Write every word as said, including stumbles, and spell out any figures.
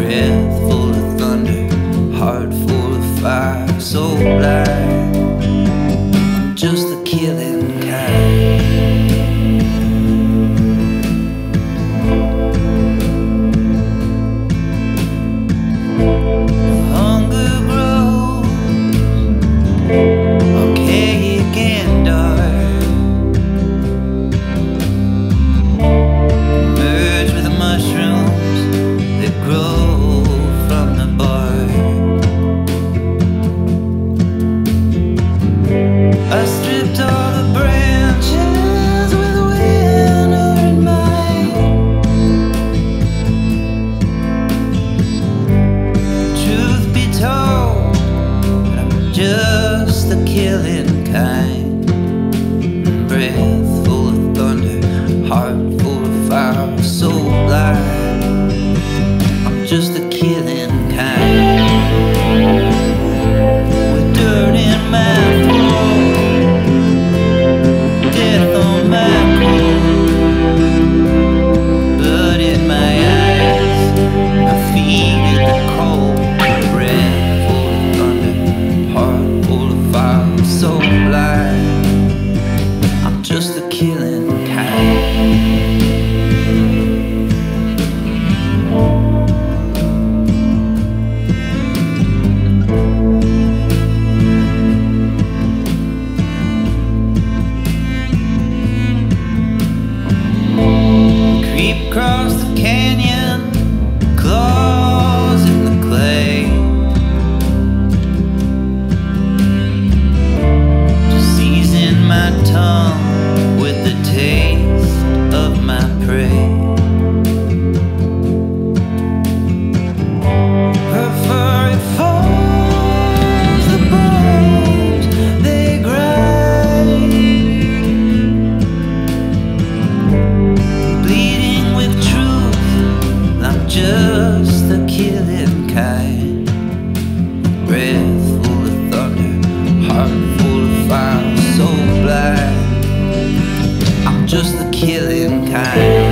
breath full of thunder, heart full of fire, so blind. I'm just the killing kind. Hunger grows, archaic and dark, merge with the mushrooms that grow from the bark. I stripped all the branches with winter in mind. Truth be told, I'm just the killing kind. Breath full of thunder, heart full of fire, so blind. I'm just the killing kind. With dirt in my throat, death on my coat, blood in my eyes, my feet in the cold. Breath full of thunder, heart full of fire, so blind. I'm just the killing kind. Creep across the canyon, claws in the clay, just season my tongue with the taste of my prey. Her furry folds the bones they grind, bleeding with truth. I'm just the killing kind. Breath full of thunder, heart full of fire, so blind. I'm just the killing kind.